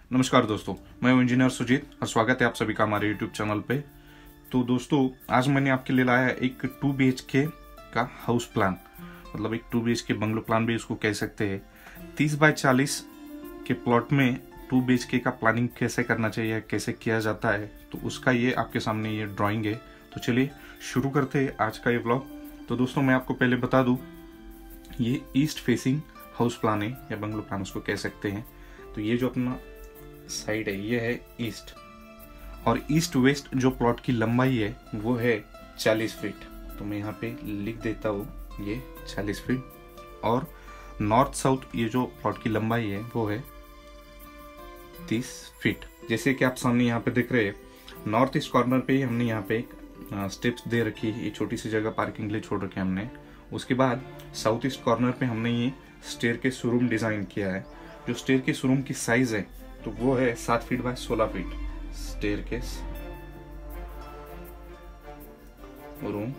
नमस्कार दोस्तों, मैं हूं इंजीनियर सुजीत और स्वागत है आप सभी का हमारे यूट्यूब चैनल पे। तो दोस्तों, आज मैंने आपके लिए लाया एक 2 BHK का हाउस प्लान, मतलब एक 2 BHK बंगलो प्लान भी इसको कह सकते हैं। 30 बाय 40 के प्लॉट में 2 BHK का प्लानिंग कैसे करना चाहिए, कैसे किया जाता है, तो उसका ये आपके सामने ये ड्राइंग है। तो चलिए शुरू करते हैं आज का ये व्लॉग। तो दोस्तों, मैं आपको पहले बता दूं, ये ईस्ट फेसिंग हाउस प्लान है या बंगलो प्लान उसको कह सकते हैं। तो ये जो अपना साइड है ये है ईस्ट, और ईस्ट वेस्ट जो प्लॉट की लंबाई है वो है 40 फीट। तो मैं यहाँ पे लिख देता हूँ ये 40 फीट। और नॉर्थ साउथ ये जो प्लॉट की लंबाई है वो है 30 फीट। जैसे कि आप सामने यहाँ पे देख रहे हैं, नॉर्थ ईस्ट कॉर्नर पे ही हमने यहाँ पे एक स्टेप्स दे रखी है, ये छोटी सी जगह पार्किंग के लिए छोड़ रखी है हमने। उसके बाद साउथ ईस्ट कॉर्नर पे हमने ये स्टेयर के रूम डिजाइन किया है। जो स्टेयर के रूम की साइज है तो वो है 7 feet by 16 feet staircase room,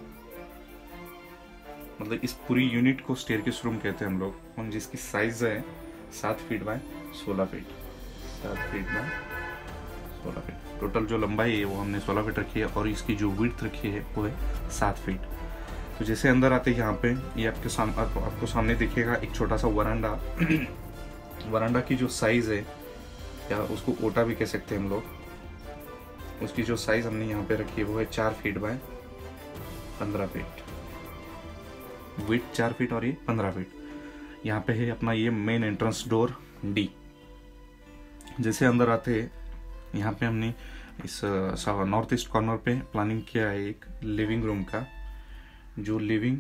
मतलब इस पूरी यूनिट को स्टेयर केस रूम कहते हैं हम लोग, और जिसकी साइज है 7 feet by 16 feet 7 feet by 16 feet. Total जो लंबाई है वो हमने 16 फीट रखी है, और इसकी जो विड्थ रखी है वो है 7 फीट। तो जैसे अंदर आते हैं यहाँ पे, ये आपको सामने दिखेगा एक छोटा सा वरांडा। वरांडा की जो साइज है, या उसको ओटा भी कह सकते हैं हम लोग, उसकी जो साइज हमने यहाँ पे रखी है वो है 4 feet by 15 feet. Width 4 feet और ये 15 फीट। यहाँ पे है अपना ये मेन एंट्रेंस डोर डी। जैसे अंदर आते हैं, यहाँ पे हमने इस नॉर्थ ईस्ट कॉर्नर पे प्लानिंग किया है एक लिविंग रूम का। जो लिविंग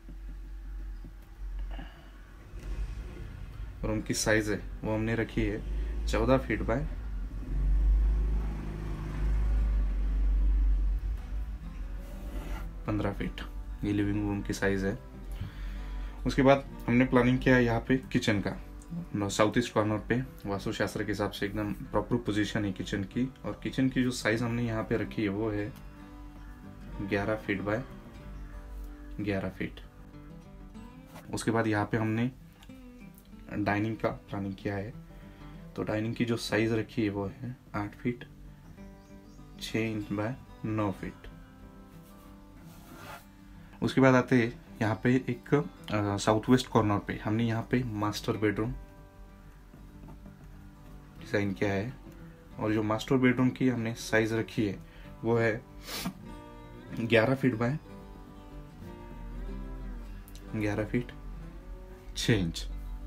रूम की साइज है वो हमने रखी है 14 फीट बाय 15 फीट। ये लिविंग रूम की साइज है। उसके बाद हमने प्लानिंग किया है यहाँ पे किचन का। साउथ ईस्ट कॉर्नर पे वास्तुशास्त्र के हिसाब से एकदम प्रॉपर पोजीशन है किचन की, और किचन की जो साइज हमने यहाँ पे रखी है वो है 11 फीट बाय 11 फीट। उसके बाद यहाँ पे हमने डाइनिंग का प्लानिंग किया है। तो डाइनिंग की जो साइज रखी है वो है 8 फीट 6 इंच बाय 9 फीट। उसके बाद आते हैं यहाँ पे एक साउथ वेस्ट कॉर्नर पे हमने यहाँ पे मास्टर बेडरूम डिजाइन किया है, और जो मास्टर बेडरूम की हमने साइज रखी है वो है 11 फीट बाय 11 फीट 6 इंच।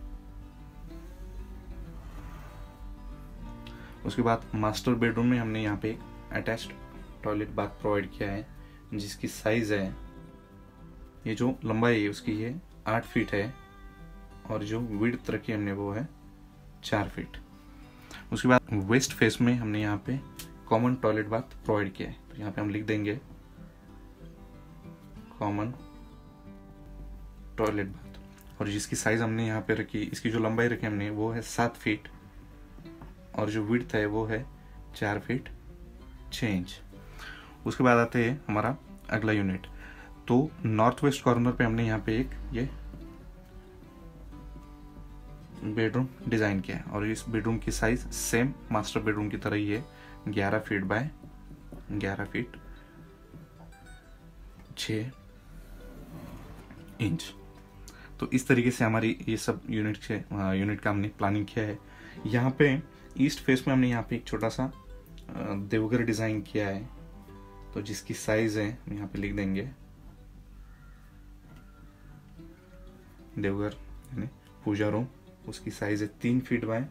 उसके बाद मास्टर बेडरूम में हमने यहाँ पे एक अटैच्ड टॉयलेट बाथ प्रोवाइड किया है, जिसकी साइज है, ये जो लंबाई है उसकी है 8 फीट है, और जो विड्थ रखी हमने वो है 4 फीट। उसके बाद वेस्ट फेस में हमने यहाँ पे कॉमन टॉयलेट बाथ प्रोवाइड किया है। तो यहाँ पे हम लिख देंगे कॉमन टॉयलेट बाथ, और जिसकी साइज हमने यहाँ पे रखी, इसकी जो लंबाई रखी हमने वो है 7 फीट, और जो विड्थ है वो है 4 फीट 6 इंच। उसके बाद आते हैं हमारा अगला यूनिट। तो नॉर्थ वेस्ट कॉर्नर पे हमने यहाँ पे एक ये बेडरूम डिजाइन किया है, और इस बेडरूम की साइज सेम मास्टर बेडरूम की तरह ही है 11 फीट बाय 11 फीट 6 इंच। तो इस तरीके से हमारी ये सब यूनिट का हमने प्लानिंग किया है। यहाँ पे ईस्ट फेस में हमने यहाँ पे एक छोटा सा देवघर डिजाइन किया है, तो जिसकी साइज है हम यहाँ पे लिख देंगे देवघर यानी पूजा रूम। उसकी साइज है 3 फीट बाय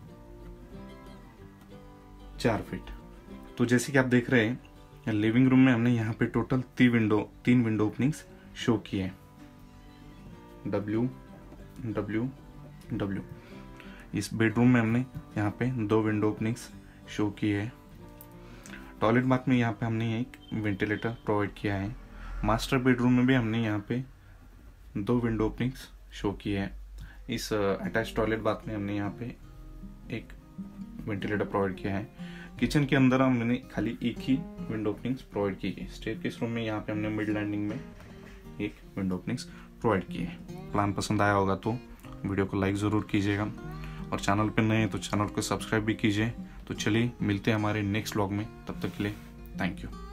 4 फीट। तो जैसे कि आप देख रहे हैं, लिविंग रूम में हमने यहाँ पे टोटल 3 विंडो ओपनिंग्स शो किए हैं, W W W। इस बेडरूम में हमने यहाँ पे 2 विंडो ओपनिंग्स शो की है। टॉयलेट बाथ में यहाँ पे हमने एक वेंटिलेटर प्रोवाइड किया है। मास्टर बेडरूम में भी हमने यहाँ पे 2 विंडो ओपनिंग्स शो की है। इस अटैच टॉयलेट बाथ में हमने यहाँ पे एक वेंटिलेटर प्रोवाइड किया है। किचन के अंदर हमने खाली एक ही विंडो ओपनिंग्स प्रोवाइड की है। स्टेयरकेस रूम में यहाँ पे हमने मिड लैंडिंग में एक विंडो ओपनिंग्स प्रोवाइड की है। प्लान पसंद आया होगा तो वीडियो को लाइक ज़रूर कीजिएगा, और चैनल पे नए हैं तो चैनल को सब्सक्राइब भी कीजिए। तो चलिए मिलते हैं हमारे नेक्स्ट व्लॉग में, तब तक के लिए थैंक यू।